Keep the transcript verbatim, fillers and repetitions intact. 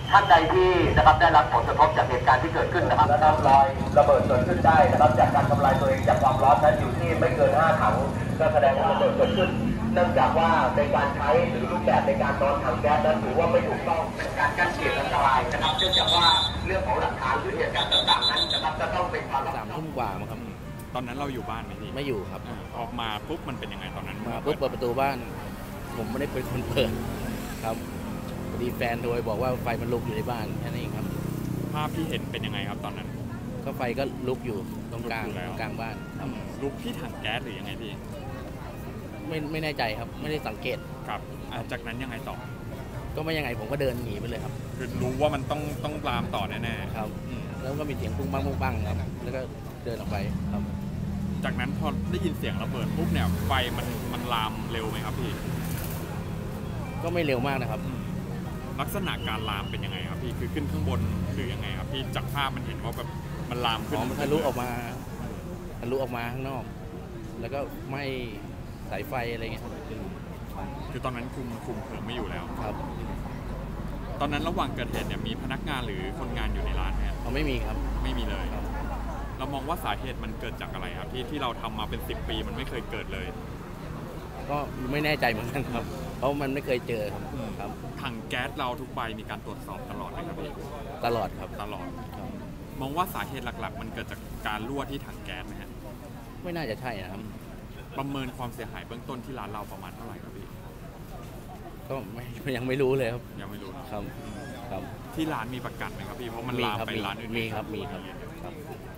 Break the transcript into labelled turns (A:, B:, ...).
A: ท่านใดที่นะครับได้รับผลกระทบจากเหตุการณ์ที่เกิดขึ้นนะครับและนำรอยระเบิดเกิดขึ้นได้นะครับจากการทำลายตัวเองจากความร้อนนั้นอยู่ที่ไม่เกินห้าถังก็แสดงว่าระเบิดเกิดขึ้นเนื่องจากว่าในการใช้หรือรูปแบบในการนอนถังแก๊สนั้นถือว่าไม่ถูกต้องเป็นการกั้นเขตอันตรายนะครับเนื่องจากว่าเรื่องของหลักฐานหรือเหตุการณ์ต่างๆนั้นนะครับจะต้องเป็นความ
B: สามทุ่มกว่ามั้งครับ
C: ตอนนั้นเราอยู่บ้านไหมพี่
B: ไม่อยู่ครับ
C: ออกมาปุ๊บมันเป็นยังไงตอนนั้น
B: มาปุ๊บเปิดประตูบ้านผมไม่ได้เป็นคนเปิดครับพอดีแฟนโทรบอกว่าไฟมันลุกอยู่ในบ้านแค่นั้นเองครับ
C: ภาพที่เห็นเป็นยังไงครับตอนนั้น
B: ก็ไฟก็ลุกอยู่ตรงกลางตรงกลางบ้าน
C: ลุกที่ถังแก๊สหรือยังไงพี่
B: ไม่ไม่แน่ใจครับไม่ได้สังเกต
C: ครับจากนั้นยังไงต่อ
B: ก็ไม่ยังไงผมก็เดินหนีไปเลยครับ
C: คือรู้ว่ามันต้องต้องลามต่อแน่ๆ
B: ครับแล้วก็มีเสียงปุ้งปังปุ้งปังครับแล้วก็เดินออกไปครับ
C: จากนั้นพอได้ยินเสียงระเบิดปุ๊บเนี่ยไฟมันมันลามเร็วไหมครับพี่
B: ก็ไม่เร็วมากนะครับ
C: ลักษณะการลามเป็นยังไงครับพี่คือขึ้นข้างบนหรือยังไงครับพี่จากภาพมันเห็นว่าแบบมันลามขึ้น
B: มันทะลุออกมาทะลุออกมาข้างนอกแล้วก็ไม่สายไฟอะไรเงี้ย
C: คือตอนนั้นคุมคุมเพลิงไม่อยู่แล้ว
B: ครับ
C: ตอนนั้นระหว่างเกิดเหตุเนี่ยมีพนักงานหรือคนงานอยู่ในร้านไหม
B: เขาไม่มีครับ
C: ไม่มีเลยเรามองว่าสาเหตุมันเกิดจากอะไรครับที่ที่เราทำมาเป็นสิบปีมันไม่เคยเกิดเลย
B: ก็ไม่แน่ใจเหมือนกันครับเพราะมันไม่เคยเจอครับครับ
C: ถังแก๊สเราทุกใบมีการตรวจสอบตลอดเลยครับพี่
B: ตลอดครับ
C: ตลอดมองว่าสาเหตุหลักๆมันเกิดจากการรั่วที่ถังแก๊สไหมฮะ
B: ไม่น่าจะใช่นะครับ
C: ประเมินความเสียหายเบื้องต้นที่ร้านเราประมาณเท่าไหร่ครับพี่
B: ก็ไม่ยังไม่รู้เลยครับ
C: ยังไม่รู้
B: ครับครับ
C: ที่ร้านมีประกันไหมครับพี่เพราะมันลามไปร้านอื่น
B: มีครับมีครับ